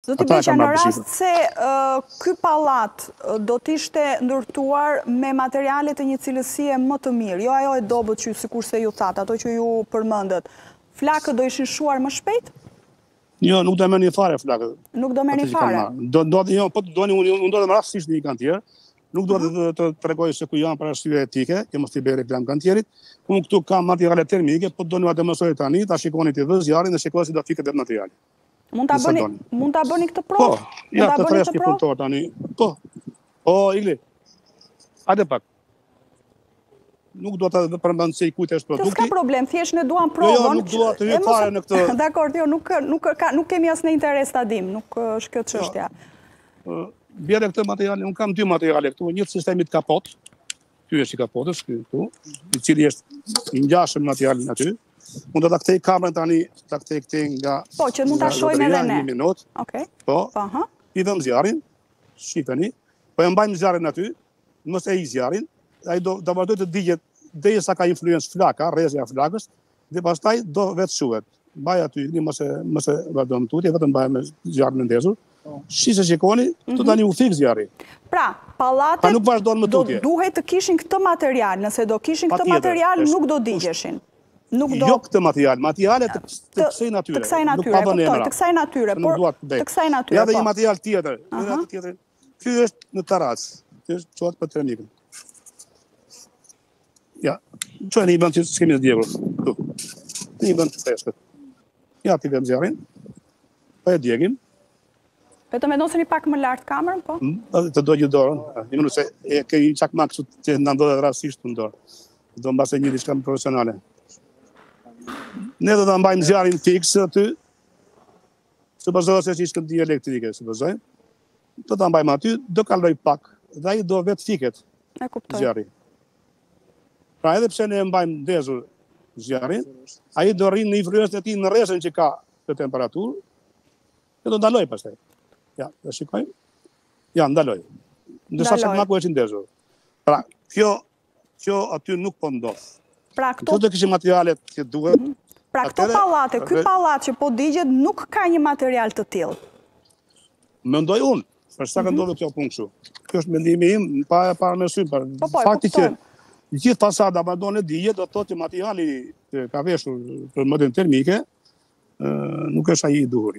Zoti Beqa, në rast se ky pallat do t'ishte ndërtuar me materiale të një cilësie më të mirë, jo ajo e dobët që sikurse ju thatë, ato që ju përmendët, flakët do ishin shuar më shpejt? Jo, nuk do merrni fare flakët. Nuk do merrni fare. Po unë do të rastësisht një kantier. Nuk do të tregoj se ku janë për arsye etike, që mos t'i bëj reklam kantierit. Unë këtu kam materiale termike, po doni ta mësoj tani, ta shikoni ti vë zjarrin dhe shikoni si do fiket vetë materiali. Mund ta bëni këtë provë? Po, ja të tresh një punëtor tani. Po. O, Igli. Hajde pak. Nuk do të përmend se i kujt është produkti. S'ka problem, thjesht ne duam provën. Jo, nuk dua të hyj fare në këtë. Dakor, jo, nuk kemi asnjë interes ta dim, nuk është kjo çështja. Bjerë këtë materiale, unë kam 2 materiale këtu, një sistemi të kapot, ky është i kapotës, këtu, i cili është i ngjashëm materialin aty. Unë do ta kthej kamerën tani, ta kthej këtej nga. Po, që mund ta shohim edhe ne. Një minutë. Okej. Po. I vëm zjarrin, shifeni, po e mbajmë zjarrin aty, mos e i zjarrin, ai do vazhdoj të digjet derisa ka influencë flaka, rrezja e flakës, dhe pastaj do vetë shuhet. Mbaj aty, mos e vazhdon tutje, vetëm mbaj me zjarrin e ndezur. Shisë shikoni, të tani u fik zjarri. Pra, pallatet do duhet të kishin këtë material, nëse do kishin këtë material nuk do digjeshin. Jo këtë material, materiale të kësaj natyre. Të kësaj natyre, kuptoj, të kësaj natyre, por të kësaj natyre. Ja dhe një material tjetër. Ky është në tarac. Ky është çuat për termikën. Ja, çojeni i bën që s'kemi të djegur. Këtu. I bën të freskët. Ja ti vëm zjarrin. Po e djegim. Vetëm vendoseni pak më lart kamerën, po? Të dojë dorën. Një minutë se e ke një çakmak që na ndodhet rastësisht në dorë. Do mbase një diçka profesionale. Ne do ta mbajmë zjarrin fiks aty. Supozohet se është këndije elektrike, supozoj. Do ta mbajmë aty, do kaloj pak dhe ai do vetë fiket. E kuptoj. Zjarri. Pra edhe pse ne e mbajmë ndezur zjarrin, ai do rrinë në influencën e tij në rrezën që ka të temperaturë. Dhe do ndaloj pastaj. Ja, dhe shikojmë. Ja, ndaloj. Ndërsa çakmaku është i ndezur. Pra, kjo aty nuk po ndodh. Pra, këto do kishim materialet që duhet. Pra, këto pallate, ky pallat që po digjet nuk ka një material të tillë. Mendoj unë, për sa ka ndodhur kjo punë kështu. Kjo është mendimi im, pa parasysh për fakti që gjithë fasada abandon e digjet, do të thotë që materiali që ka veshur për modern termike nuk është ai i duhur.